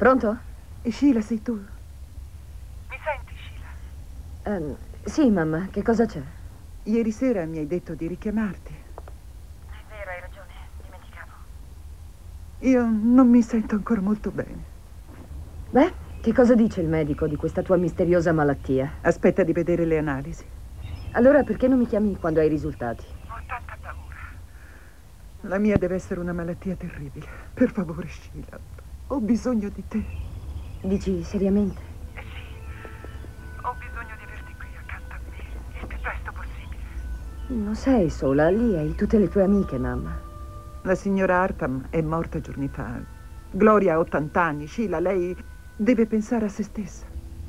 Pronto? Sheila, sei tu? Mi senti, Sheila? Sì, mamma, che cosa c'è? Ieri sera mi hai detto di richiamarti. È vero, hai ragione, dimenticavo. Io non mi sento ancora molto bene. Beh, che cosa dice il medico di questa tua misteriosa malattia? Aspetta di vedere le analisi. Allora perché non mi chiami quando hai i risultati? Ho tanta paura. La mia deve essere una malattia terribile. Per favore, Sheila, ho bisogno di te. Dici seriamente? Sì, ho bisogno di averti qui accanto a me, il più presto possibile. Non sei sola, lì hai tutte le tue amiche, mamma. La signora Arkham è morta giorni fa. Gloria ha 80 anni. Sheila, lei deve pensare a se stessa.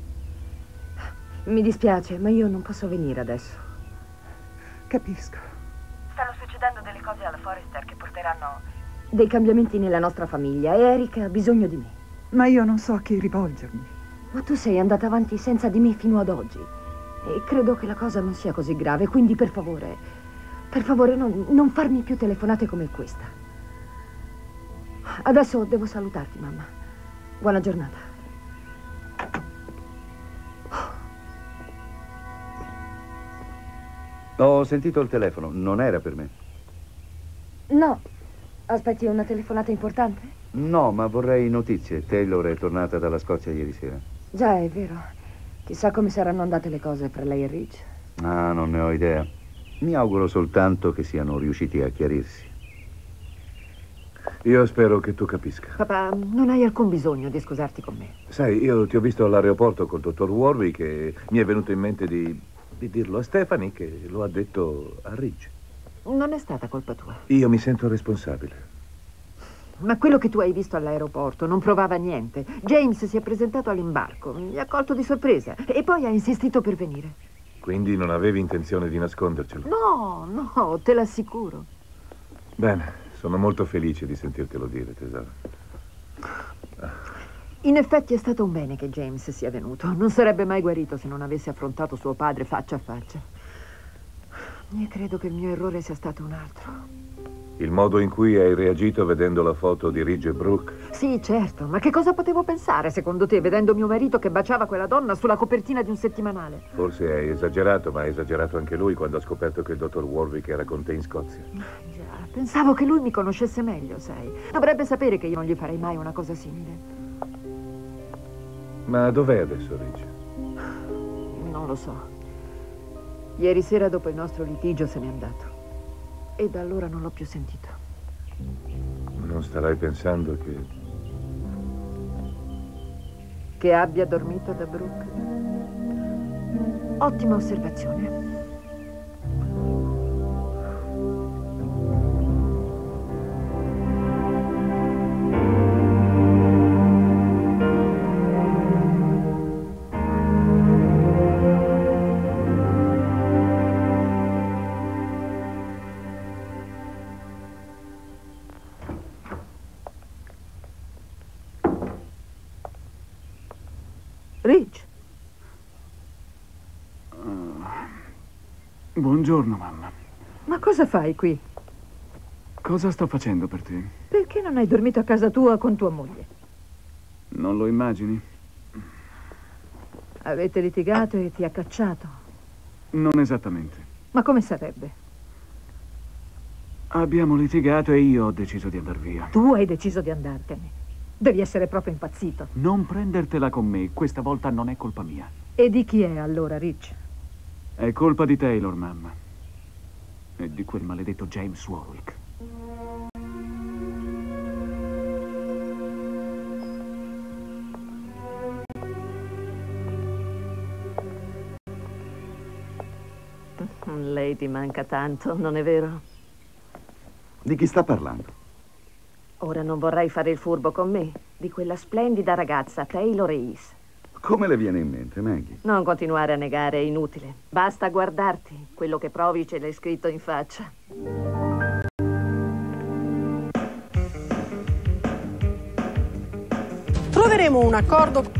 Mi dispiace, ma io non posso venire adesso. Capisco. Stanno succedendo delle cose alla Forrester che porteranno... Dei cambiamenti nella nostra famiglia e Eric ha bisogno di me. Ma io non so a chi rivolgermi. Ma tu sei andata avanti senza di me fino ad oggi. E credo che la cosa non sia così grave, quindi per favore non farmi più telefonate come questa. Adesso devo salutarti, mamma. Buona giornata. Ho sentito il telefono, non era per me. No, aspetti una telefonata importante? No, ma vorrei notizie. Taylor è tornata dalla Scozia ieri sera. Già, è vero. Chissà come saranno andate le cose per lei e Rich. Ah, non ne ho idea. Mi auguro soltanto che siano riusciti a chiarirsi. Io spero che tu capisca. Papà, non hai alcun bisogno di scusarti con me. Sai, io ti ho visto all'aeroporto col dottor Warwick e mi è venuto in mente di dirlo a Stephanie, che lo ha detto a Rich. Non è stata colpa tua. Io mi sento responsabile. Ma quello che tu hai visto all'aeroporto non provava niente. James si è presentato all'imbarco, mi ha colto di sorpresa e poi ha insistito per venire. Quindi non avevi intenzione di nascondercelo? No, te l'assicuro. Bene, sono molto felice di sentirtelo dire, tesoro. In effetti è stato un bene che James sia venuto. Non sarebbe mai guarito se non avesse affrontato suo padre faccia a faccia. E credo che il mio errore sia stato un altro. Il modo in cui hai reagito vedendo la foto di Ridge e Brooke? Sì, certo, ma che cosa potevo pensare, secondo te, vedendo mio marito che baciava quella donna sulla copertina di un settimanale? Forse hai esagerato, ma ha esagerato anche lui quando ha scoperto che il dottor Warwick era con te in Scozia. Già, pensavo che lui mi conoscesse meglio, sai. Dovrebbe sapere che io non gli farei mai una cosa simile. Ma dov'è adesso Ridge? Non lo so. Ieri sera dopo il nostro litigio se n'è andato. E da allora non l'ho più sentito. Non starai pensando Che abbia dormito da Brooke? Ottima osservazione. Rich. Buongiorno, mamma. Ma cosa fai qui? Cosa sto facendo per te? Perché non hai dormito a casa tua con tua moglie? Non lo immagini? Avete litigato e ti ha cacciato. Non esattamente. Ma come sarebbe? Abbiamo litigato e io ho deciso di andar via. Tu hai deciso di andartene. Devi essere proprio impazzito. Non prendertela con me, questa volta non è colpa mia. E di chi è allora, Rich? È colpa di Taylor, mamma. E di quel maledetto James Warwick. Lei ti manca tanto, non è vero? Di chi sta parlando? Ora non vorrai fare il furbo con me, di quella splendida ragazza, Taylor Ace. Come le viene in mente, Maggie? Non continuare a negare, è inutile. Basta guardarti. Quello che provi ce l'hai scritto in faccia. Troveremo un accordo.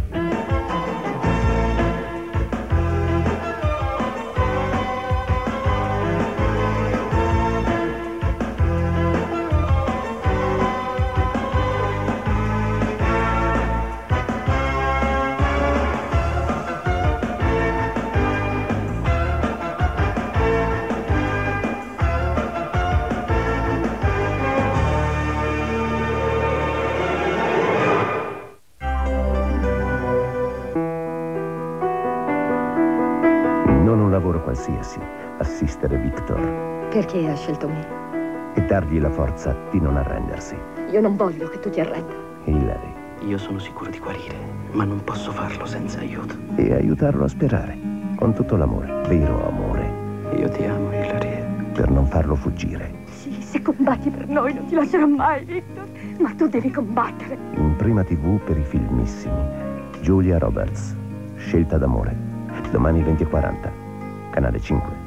lavoro qualsiasi, assistere Victor Perché ha scelto me? e dargli la forza di non arrendersi. Io non voglio che tu ti arrenda. Hilary. Io sono sicuro di guarire, ma non posso farlo senza aiuto. E aiutarlo a sperare, con tutto l'amore, vero amore. Io ti amo, Hilary. Per non farlo fuggire. Sì, se combatti per noi non ti lascerò mai, Victor. Ma tu devi combattere. In prima TV per i filmissimi. Julia Roberts. Scelta d'amore. Domani 20:40. Canale 5.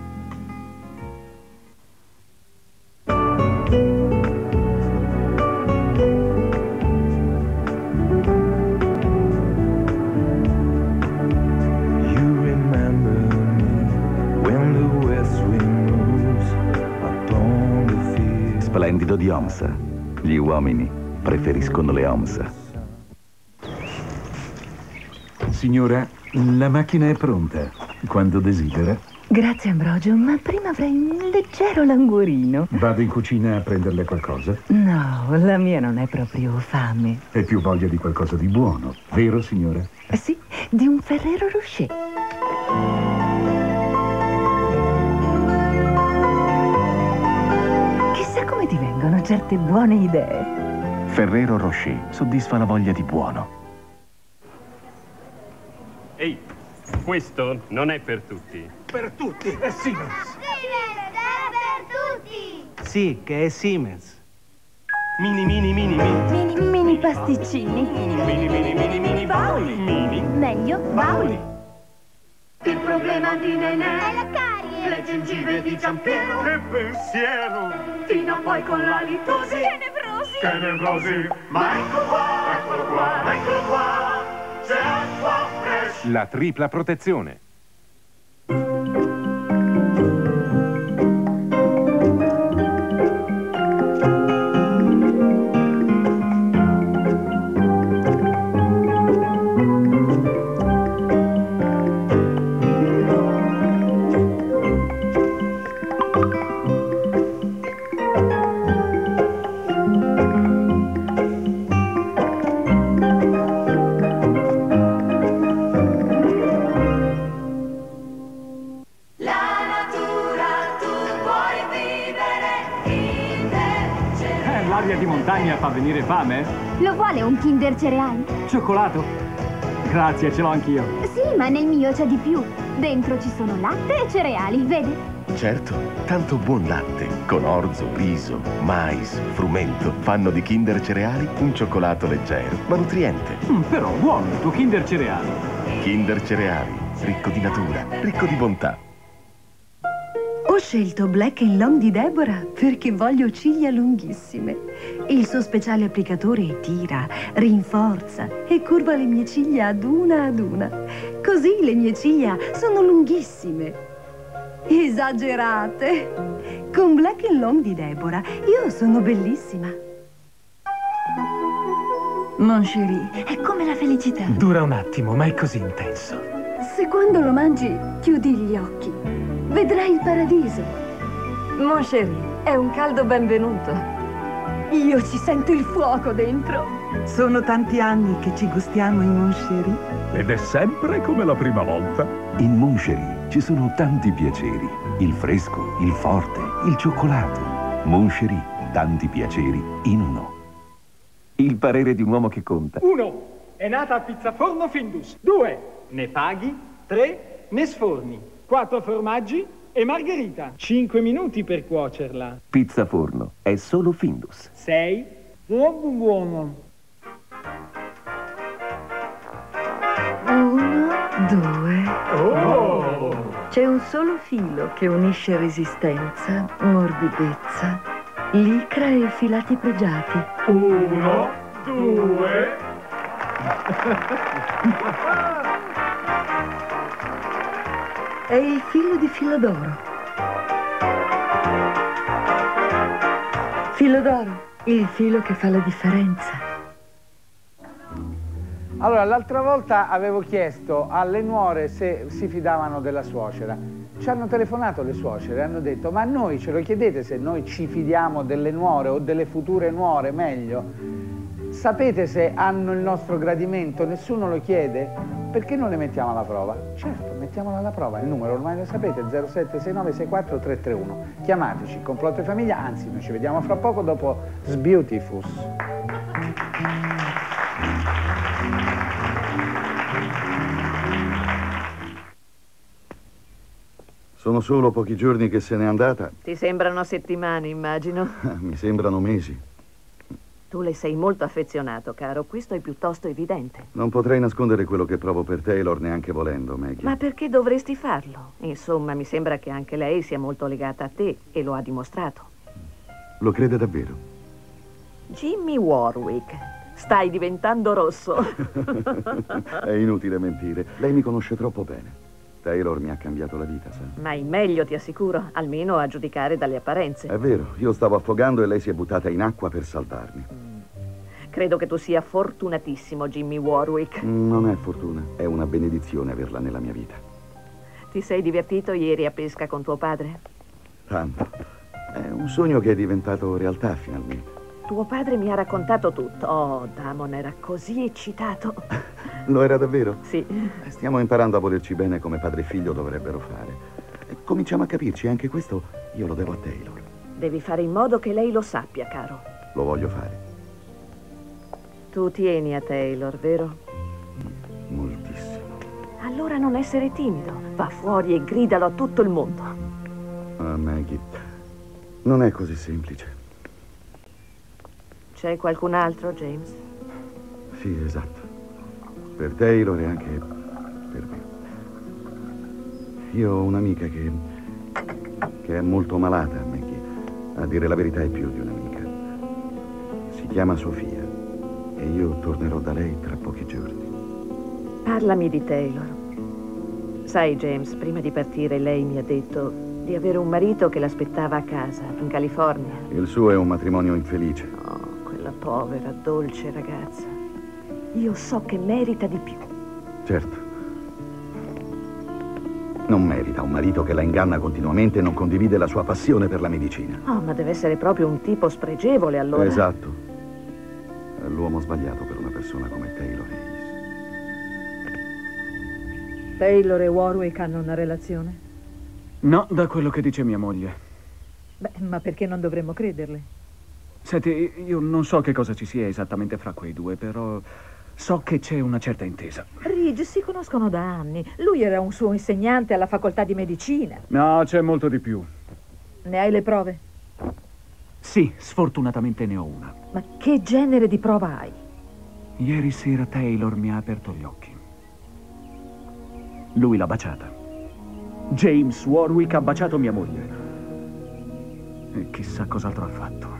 Splendido di Omsa. Gli uomini preferiscono le Omsa. Signora, la macchina è pronta. Quando desidera. Grazie, Ambrogio, ma prima avrei un leggero languorino. Vado in cucina a prenderle qualcosa? No, la mia non è proprio fame. È più voglia di qualcosa di buono, vero, signora? Sì, di un Ferrero Rocher. Chissà come ti vengono certe buone idee. Ferrero Rocher soddisfa la voglia di buono. Ehi, questo non è per tutti. Per tutti, è Siemens. Siemens, è per tutti. Sì, che è Siemens. Mini pasticcini. Mini bauli. Meglio bauli. Il problema di Nenè è la carie. Le gengive di Giampiero. Che pensiero. Fino a poi con la litosi. Che nevrosi. Ma eccolo qua. C'è acqua fresh. La tripla protezione. L'aria di montagna fa venire fame? Lo vuole un Kinder cereali? Cioccolato? Grazie, ce l'ho anch'io. Sì, ma nel mio c'è di più. Dentro ci sono latte e cereali, vede? Certo, tanto buon latte, con orzo, riso, mais, frumento, fanno di Kinder Cereali un cioccolato leggero, ma nutriente. Però buono il tuo Kinder Cereali. Kinder Cereali, ricco di natura, ricco di bontà. Ho scelto Black & Long di Deborah perché voglio ciglia lunghissime. Il suo speciale applicatore tira, rinforza e curva le mie ciglia ad una. Così le mie ciglia sono lunghissime. Esagerate! Con Black & Long di Deborah io sono bellissima. Mon chéri, è come la felicità. Dura un attimo, ma è così intenso. Se quando lo mangi chiudi gli occhi, vedrai il paradiso. Mon chéri, è un caldo benvenuto. Io ci sento il fuoco dentro. Sono tanti anni che ci gustiamo in Mon Chéri. Ed è sempre come la prima volta. In Mon Chéri ci sono tanti piaceri. Il fresco, il forte, il cioccolato. Mon Chéri, tanti piaceri in uno. Il parere di un uomo che conta. 1. È nata a pizzaforno Findus. 2. Ne paghi. 3. Ne sforni. 4 formaggi e margherita. 5 minuti per cuocerla. Pizza forno, è solo Findus. 6. Buono. 1, 2. Oh! C'è un solo filo che unisce resistenza, morbidezza, licra e filati pregiati. 1, 2. È il filo di filo d'oro. Filo d'oro, il filo che fa la differenza. Allora, l'altra volta avevo chiesto alle nuore se si fidavano della suocera. Ci hanno telefonato le suocere e hanno detto: ma noi ce lo chiedete se noi ci fidiamo delle nuore o delle future nuore, meglio? Sapete se hanno il nostro gradimento? Nessuno lo chiede? perché non le mettiamo alla prova? Certo, mettiamola alla prova. Il numero ormai lo sapete, 0769643331. Chiamateci, Complotto e Famiglia, anzi, noi ci vediamo fra poco dopo Sbeautifus. Sono solo pochi giorni che se n'è andata. Ti sembrano settimane, immagino. Mi sembrano mesi. Tu le sei molto affezionato, caro. Questo è piuttosto evidente. Non potrei nascondere quello che provo per Taylor neanche volendo, Maggie. Ma perché dovresti farlo? Insomma, mi sembra che anche lei sia molto legata a te e lo ha dimostrato. Lo crede davvero? Jimmy Warwick, stai diventando rosso. È inutile mentire. Lei mi conosce troppo bene. Taylor mi ha cambiato la vita, sa? Ma in meglio, ti assicuro, almeno a giudicare dalle apparenze. È vero, io stavo affogando e lei si è buttata in acqua per salvarmi. Credo che tu sia fortunatissimo, Jimmy Warwick. Non è fortuna, è una benedizione averla nella mia vita. Ti sei divertito ieri a pesca con tuo padre? Tanto. È un sogno che è diventato realtà finalmente. Tuo padre mi ha raccontato tutto. Oh, Damon era così eccitato. Lo era davvero? Sì. Stiamo imparando a volerci bene come padre e figlio dovrebbero fare. Cominciamo a capirci, anche questo io lo devo a Taylor. Devi fare in modo che lei lo sappia, caro. Lo voglio fare. Tu tieni a Taylor, vero? Moltissimo. Allora non essere timido. Va fuori e gridalo a tutto il mondo. Ah, Maggie, non è così semplice. C'è qualcun altro, James? Sì, esatto. Per Taylor e anche per me. Io ho un'amica che è molto malata, Maggie. A dire la verità è più di un'amica. Si chiama Sofia e io tornerò da lei tra pochi giorni. Parlami di Taylor. Sai, James, prima di partire lei mi ha detto di avere un marito che l'aspettava a casa, in California. Il suo è un matrimonio infelice. Oh, quella povera, dolce ragazza. Io so che merita di più. Certo. Non merita un marito che la inganna continuamente e non condivide la sua passione per la medicina. Oh, ma deve essere proprio un tipo spregevole, allora. Esatto. È l'uomo sbagliato per una persona come Taylor Hayes. Taylor e Warwick hanno una relazione? No, da quello che dice mia moglie. Beh, ma perché non dovremmo crederle? Senti, io non so che cosa ci sia esattamente fra quei due, però so che c'è una certa intesa. Ridge, si conoscono da anni. Lui era un suo insegnante alla facoltà di medicina. No, c'è molto di più. Ne hai le prove? Sì, sfortunatamente ne ho una. Ma che genere di prova hai? Ieri sera Taylor mi ha aperto gli occhi. Lui l'ha baciata. James Warwick ha baciato mia moglie. E chissà cos'altro ha fatto.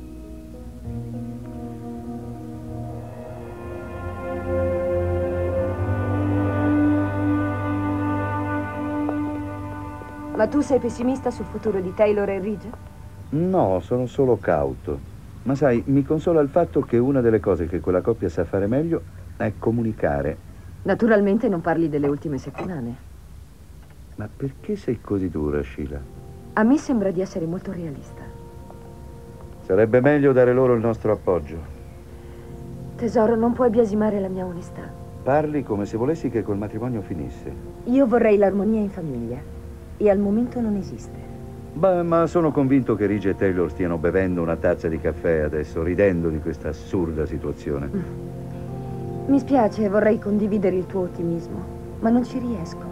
Ma tu sei pessimista sul futuro di Taylor e Ridge? No, sono solo cauto. Ma sai, mi consola il fatto che una delle cose che quella coppia sa fare meglio è comunicare. Naturalmente non parli delle ultime settimane. Ma perché sei così dura, Sheila? A me sembra di essere molto realista. Sarebbe meglio dare loro il nostro appoggio. Tesoro, non puoi biasimare la mia onestà. Parli come se volessi che quel matrimonio finisse. Io vorrei l'armonia in famiglia e al momento non esiste. Beh, ma sono convinto che Ridge e Taylor stiano bevendo una tazza di caffè adesso, ridendo di questa assurda situazione. Mi spiace, vorrei condividere il tuo ottimismo, ma non ci riesco.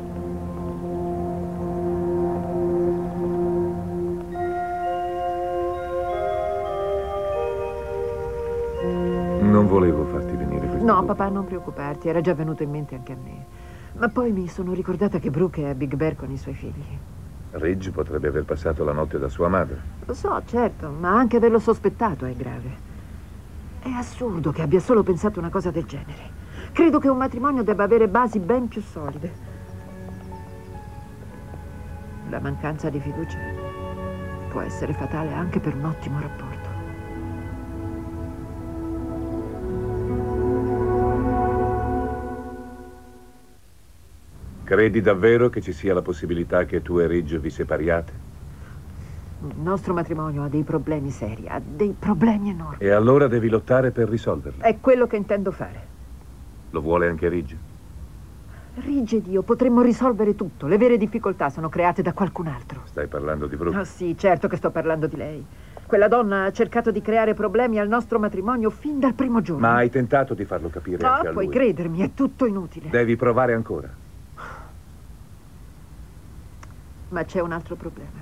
Non volevo farti venire questo. No, papà, non preoccuparti, era già venuto in mente anche a me. Ma poi mi sono ricordata che Brooke è a Big Bear con i suoi figli. Ridge potrebbe aver passato la notte da sua madre. Lo so, certo, ma anche averlo sospettato è grave. È assurdo che abbia solo pensato una cosa del genere. Credo che un matrimonio debba avere basi ben più solide. La mancanza di fiducia può essere fatale anche per un ottimo rapporto. Credi davvero che ci sia la possibilità che tu e Ridge vi separiate? Il nostro matrimonio ha dei problemi seri, ha dei problemi enormi. E allora devi lottare per risolverli. È quello che intendo fare. Lo vuole anche Ridge? Ridge ed io potremmo risolvere tutto. Le vere difficoltà sono create da qualcun altro. Stai parlando di Brooke? Oh sì, certo che sto parlando di lei. Quella donna ha cercato di creare problemi al nostro matrimonio fin dal primo giorno. Ma hai tentato di farlo capire anche a lui? Puoi credermi, è tutto inutile. Devi provare ancora. Ma c'è un altro problema.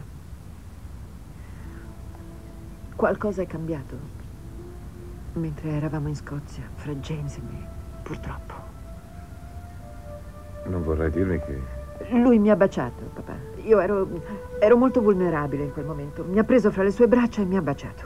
Qualcosa è cambiato mentre eravamo in Scozia, fra James e me, purtroppo. Non vorrai dirmi che... Lui mi ha baciato, papà. Io ero molto vulnerabile in quel momento. Mi ha preso fra le sue braccia e mi ha baciato.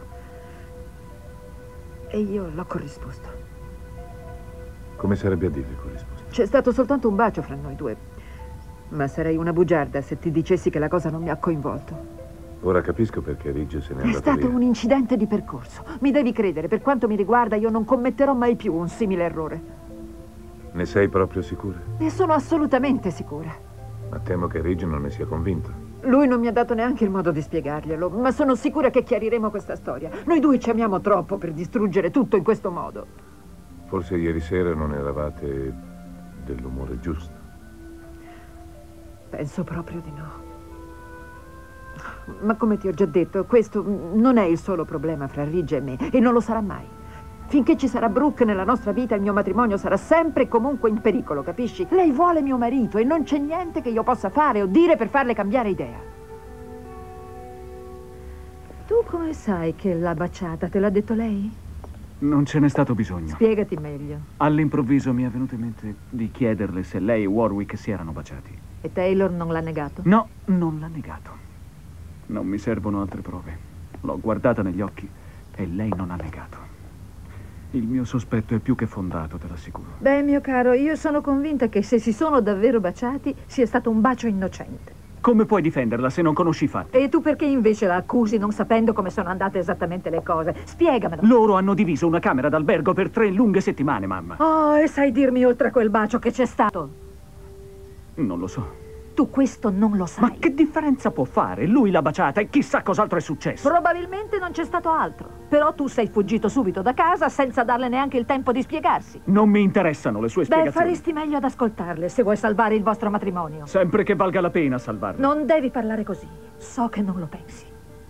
E io l'ho corrisposto. Come sarebbe a dire corrisposto? C'è stato soltanto un bacio fra noi due. Ma sarei una bugiarda se ti dicessi che la cosa non mi ha coinvolto. Ora capisco perché Ridge se n'è È andato stato via. un incidente di percorso. Mi devi credere, per quanto mi riguarda, io non commetterò mai più un simile errore. Ne sei proprio sicura? Ne sono assolutamente sicura. Ma temo che Ridge non ne sia convinto. Lui non mi ha dato neanche il modo di spiegarglielo, ma sono sicura che chiariremo questa storia. Noi due ci amiamo troppo per distruggere tutto in questo modo. Forse ieri sera non eravate dell'umore giusto. Penso proprio di no. Ma come ti ho già detto, questo non è il solo problema fra Ridge e me, e non lo sarà mai. Finché ci sarà Brooke nella nostra vita, il mio matrimonio sarà sempre e comunque in pericolo, capisci? Lei vuole mio marito e non c'è niente che io possa fare o dire per farle cambiare idea. Tu come sai che l'ha baciata? Te l'ha detto lei? Non ce n'è stato bisogno. Spiegati meglio. All'improvviso mi è venuto in mente di chiederle se lei e Warwick si erano baciati. E Taylor non l'ha negato? No, non l'ha negato. Non mi servono altre prove. L'ho guardata negli occhi e lei non ha negato. Il mio sospetto è più che fondato, te l'assicuro. Beh, mio caro, io sono convinta che se si sono davvero baciati sia stato un bacio innocente. Come puoi difenderla se non conosci i fatti? E tu perché invece la accusi non sapendo come sono andate esattamente le cose? Spiegamelo. Loro hanno diviso una camera d'albergo per 3 lunghe settimane, mamma. Oh, e sai dirmi oltre a quel bacio che c'è stato? Non lo so. Tu questo non lo sai. Ma che differenza può fare? Lui l'ha baciata e chissà cos'altro è successo. Probabilmente non c'è stato altro. Però tu sei fuggito subito da casa senza darle neanche il tempo di spiegarsi. Non mi interessano le sue spiegazioni. Beh, faresti meglio ad ascoltarle se vuoi salvare il vostro matrimonio. Sempre che valga la pena salvarlo. Non devi parlare così. So che non lo pensi.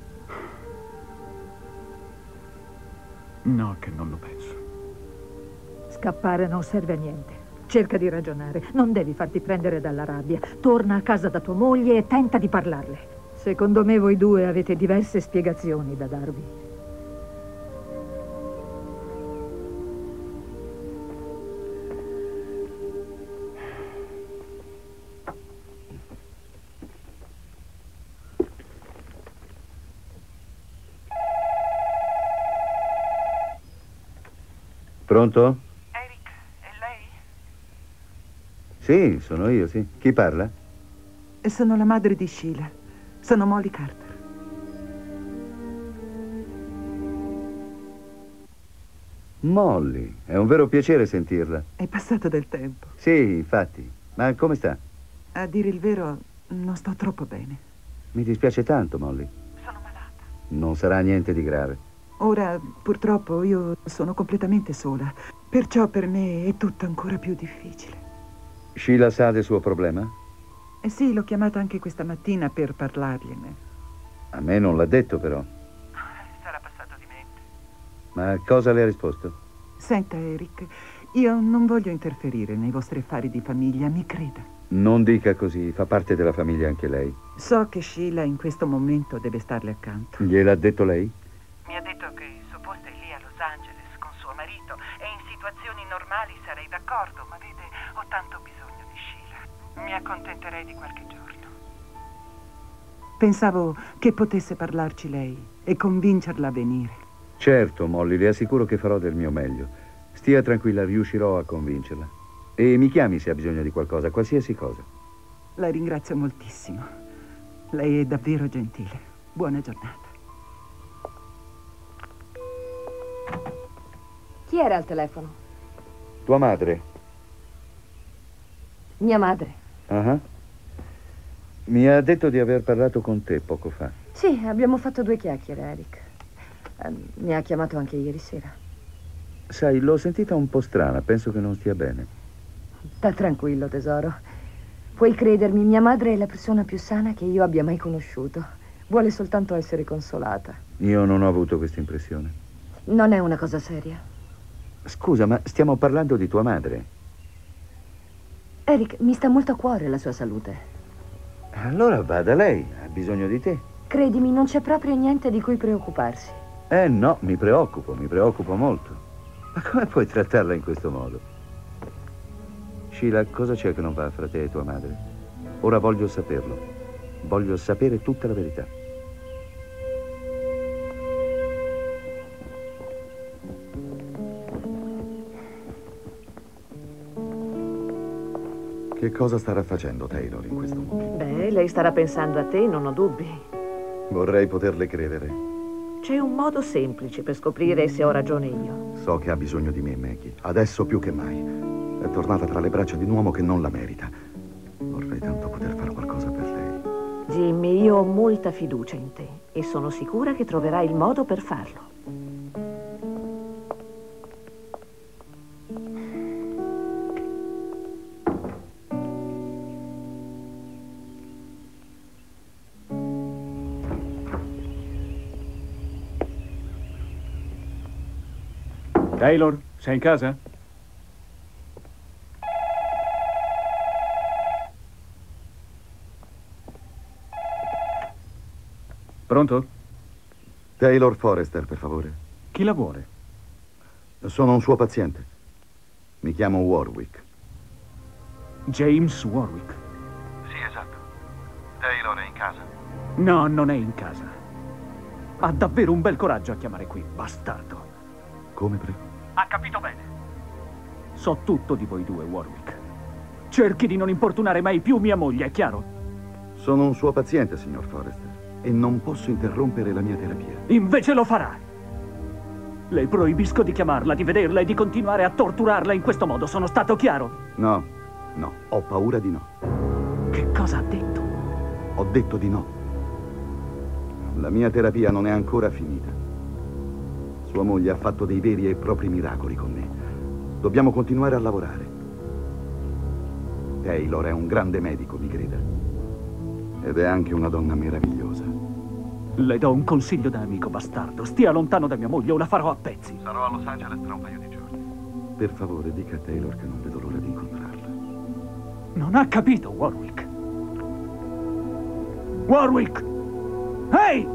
No, che non lo penso. Scappare non serve a niente. Cerca di ragionare, non devi farti prendere dalla rabbia. Torna a casa da tua moglie e tenta di parlarle. Secondo me voi due avete diverse spiegazioni da darvi. Pronto? Sì, sono io, sì. Chi parla? Sono la madre di Sheila. Sono Molly Carter. Molly, è un vero piacere sentirla. È passato del tempo. Sì, infatti. Ma come sta? A dire il vero, non sto troppo bene. Mi dispiace tanto, Molly. Sono malata. Non sarà niente di grave. Ora, purtroppo, io sono completamente sola. Perciò per me è tutto ancora più difficile. Sheila sa del suo problema? Sì, l'ho chiamata anche questa mattina per parlargliene. A me non l'ha detto, però. Sarà passato di mente. Ma cosa le ha risposto? Senta, Eric, io non voglio interferire nei vostri affari di famiglia, mi creda. Non dica così, fa parte della famiglia anche lei. So che Sheila in questo momento deve starle accanto. Gliel'ha detto lei? Mi ha detto che il suo posto è lì a Los Angeles con suo marito e in situazioni normali sarei d'accordo, ma vede, ho tanto bisogno di Sheila. Mi accontenterei di qualche giorno. Pensavo che potesse parlarci lei e convincerla a venire. Certo, Molly, le assicuro che farò del mio meglio. Stia tranquilla, riuscirò a convincerla. E mi chiami se ha bisogno di qualcosa, qualsiasi cosa. La ringrazio moltissimo. Lei è davvero gentile. Buona giornata. Chi era al telefono? Tua madre. Mia madre. Ah. Mi ha detto di aver parlato con te poco fa. Sì, abbiamo fatto 2 chiacchiere, Eric. Mi ha chiamato anche ieri sera. Sai, l'ho sentita un po' strana, penso che non stia bene. Sta tranquillo, tesoro. Puoi credermi, mia madre è la persona più sana che io abbia mai conosciuto. Vuole soltanto essere consolata. Io non ho avuto questa impressione. Non è una cosa seria. Scusa, ma stiamo parlando di tua madre. Eric, mi sta molto a cuore la sua salute. Allora va da lei, ha bisogno di te. Credimi, non c'è proprio niente di cui preoccuparsi. No, mi preoccupo molto. Ma come puoi trattarla in questo modo? Sheila, cosa c'è che non va fra te e tua madre? Ora voglio saperlo. Voglio sapere tutta la verità. Che cosa starà facendo Taylor in questo momento? Beh, lei starà pensando a te, non ho dubbi. Vorrei poterle credere. C'è un modo semplice per scoprire se ho ragione io. So che ha bisogno di me, Maggie. Adesso più che mai. È tornata tra le braccia di un uomo che non la merita. Vorrei tanto poter fare qualcosa per lei. Jimmy, io ho molta fiducia in te e sono sicura che troverai il modo per farlo. Taylor, sei in casa? Pronto? Taylor Forrester, per favore. Chi la vuole? Sono un suo paziente. Mi chiamo Warwick. James Warwick. Sì, esatto. Taylor è in casa. No, non è in casa. Ha davvero un bel coraggio a chiamare qui, bastardo. Come, prego? Ha capito bene. So tutto di voi due, Warwick. Cerchi di non importunare mai più mia moglie, è chiaro? Sono un suo paziente, signor Forrester, e non posso interrompere la mia terapia. Invece lo farà. Le proibisco di chiamarla, di vederla e di continuare a torturarla in questo modo. Sono stato chiaro? No, ho paura di no. Che cosa ha detto? Ho detto di no. La mia terapia non è ancora finita. Sua moglie ha fatto dei veri e propri miracoli con me. Dobbiamo continuare a lavorare. Taylor è un grande medico, mi creda. Ed è anche una donna meravigliosa. Le do un consiglio da amico bastardo. Stia lontano da mia moglie o la farò a pezzi. Sarò a Los Angeles tra un paio di giorni. Per favore, dica a Taylor che non vedo l'ora di incontrarla. Non ha capito, Warwick. Warwick! Ehi!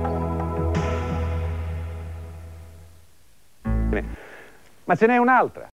Ma ce n'è un'altra.